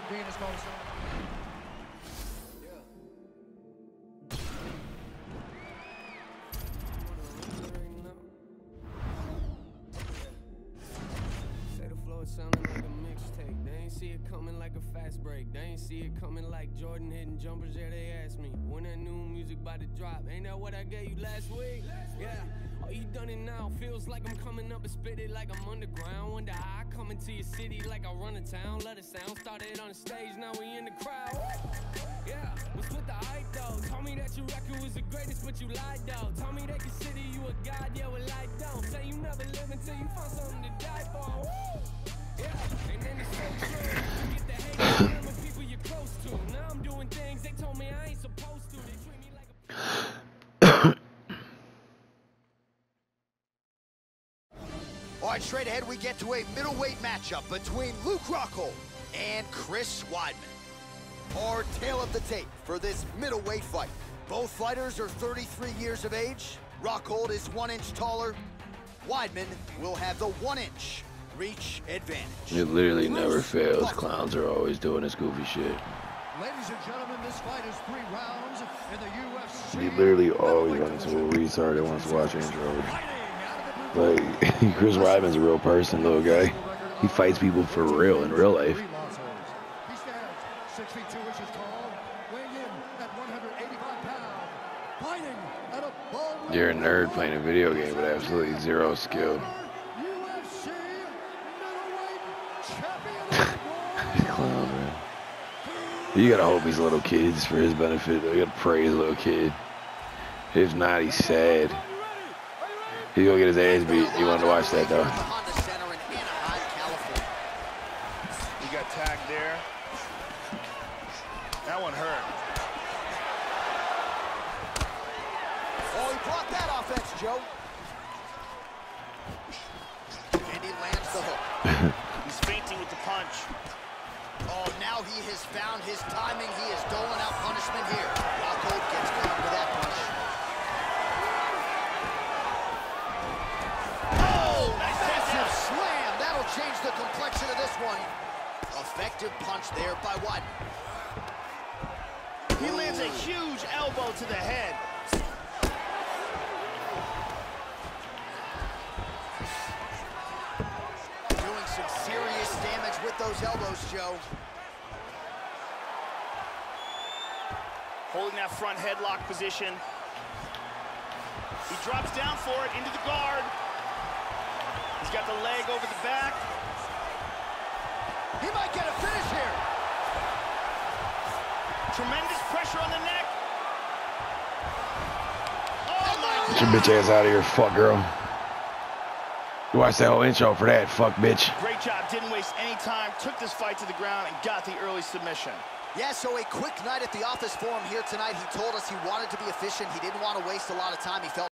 Venus Motion. Sounding like a mixtape. They ain't see it coming like a fast break. They ain't see it coming like Jordan hitting jumpers. Yeah, they asked me when that new music about to drop. Ain't that what I gave you last week? Yeah. Oh, you done it now. Feels like I'm coming up and spit it like I'm underground. Wonder how I come into your city like I run a town. Let it sound. Started on the stage, now we in the crowd. Yeah, what's with the hype though? Told me that your record was the greatest, but you lied though. Told me they consider you a god, yeah, well I don't. Say you never live until you find something to die for. Yeah, and then it's so true. You get the hate from the people you're close to. Now I'm doing things they told me I ain't supposed to. They treat me like a... All right, straight ahead we get to a middleweight matchup between Luke Rockhold and Chris Weidman. Our tale of the tape for this middleweight fight. Both fighters are 33 years of age. Rockhold is 1 inch taller. Weidman will have the 1 inch reach advantage. It literally never fails. Clowns are always doing this goofy shit. Ladies and gentlemen, this fight is 3 rounds in the UFC. He literally always runs into a retard that wants to watch intros. Like, Chris Weidman's a real person, little guy. He fights people for real in real life. He stands 6 feet 2 inches tall, weighing in at 185 pounds, fighting at a ball. You're a nerd playing a video game with absolutely zero skill. UFC middleweight champion. Clown, man. You gotta hope he's little kids for his benefit. You gotta pray he's a little kid. If not, he's sad. He's gonna get his ass beat. You wanted to watch that, though. He got tagged there. That one hurt. Oh, he blocked that offense, Joe. And he lands the hook. He's feinting with the punch. Oh, now he has found his timing. He is doling out punishment here. Rockhold gets caught with that punch. Oh, massive slam. That'll change the complexion of this one. Effective punch there by Weidman. He lands a huge elbow to the head. Doing some serious damage with those elbows, Joe. Holding that front headlock position. He drops down for it into the guard. He's got the leg over the back. He might get a finish here. Tremendous pressure on the neck. Oh my Get your bitch ass out of here, fuck girl. You watched that whole intro for that, fuck bitch. Great job, didn't waste any time, took this fight to the ground and got the early submission. Yeah, so a quick night at the office for him here tonight. He told us he wanted to be efficient. He didn't want to waste a lot of time. He felt